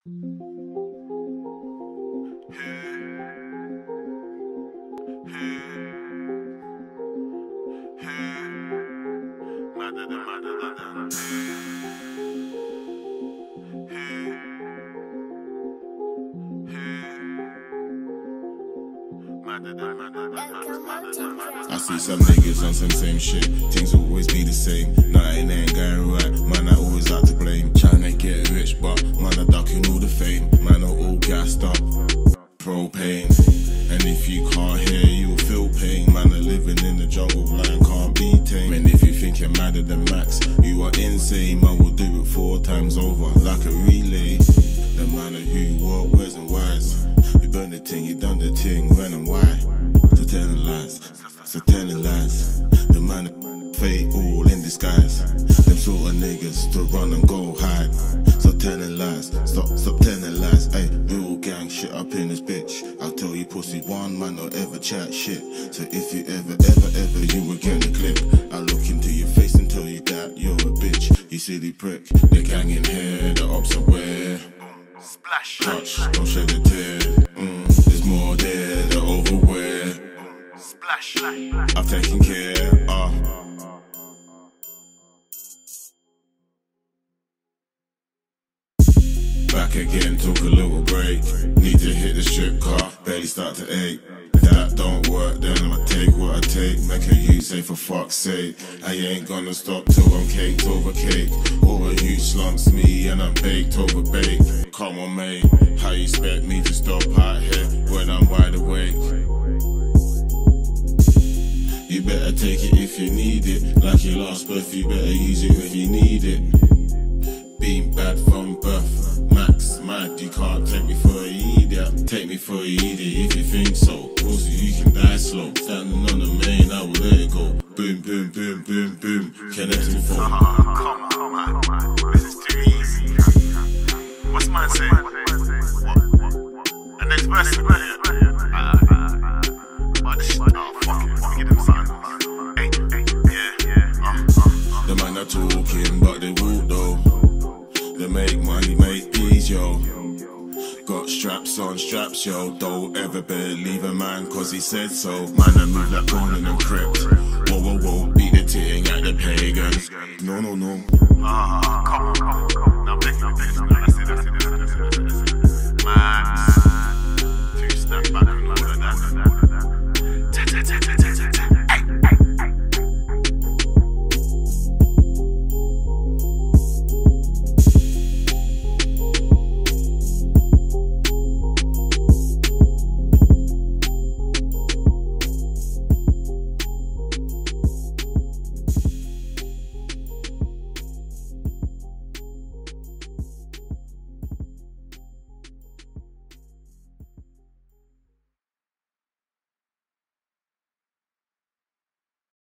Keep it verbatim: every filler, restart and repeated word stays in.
I see some niggas on some same shit. Things will always be the same. Nothing ain't going right. Man, I always like to blame. Tryna get rich, but man, I ducking all the fame. Man, are all gassed up. Propane. And if you can't hear, you'll feel pain. Man, are living in the jungle, lion can't be tamed. And if you think you're madder than Max, you are insane. Man, will do it four times over, like a relay. The man of who, what, where's and why's. You burn the ting, you done the ting, when and why. So telling lies, so telling lies. The man of fate, all in disguise. Them sort of niggas to run and go hide. So telling lies, stop, stop telling lies. Ayy, real gang shit up in this bitch. I'll tell you pussy, one man don't ever chat shit. So if you ever, ever, ever, you will get a clip. I'll look into your face and tell you that you're a bitch. You silly prick, the gang in here, the ops aware. Splash, touch, don't shed a tear. Mm, there's more there, they're overwear. Splash, I've taken care. Uh. Back again, took a little break. Need to hit the strip car, barely start to ache. That don't work, then I'ma take what I take. Make a you say for fuck's sake. I ain't gonna stop till I'm caked over cake. Or you slumps me and I'm baked over baked. Come on mate, how you expect me to stop out here when I'm wide awake? You better take it if you need it. Like your last breath, you better use it if you need it. Being bad from birth, Max, mad, you can't take me for an idiot. Take me for an idiot if you think so. Also you can die slow. Standing on the main, I will let it go. Boom, boom, boom, boom, boom. Connecting phone. Come on, come on, come on. This is too easy. What's man saying? What? The next verse is right here. But this shit, oh fuck it. Let me get them something. Hey, hey, yeah, yeah. Uh, uh, uh. The man are talking, but they walk though. They make money, make peace, yo. Got straps on straps, yo. Don't ever believe a man, cause he said so. Man, I move like Conan and Crypt. Whoa, whoa, whoa, beat the ting at the pagans. No, no, no. Ah, uh, come on, come on, come on. Now, big, now, big, now, that's it, that's it, that's it.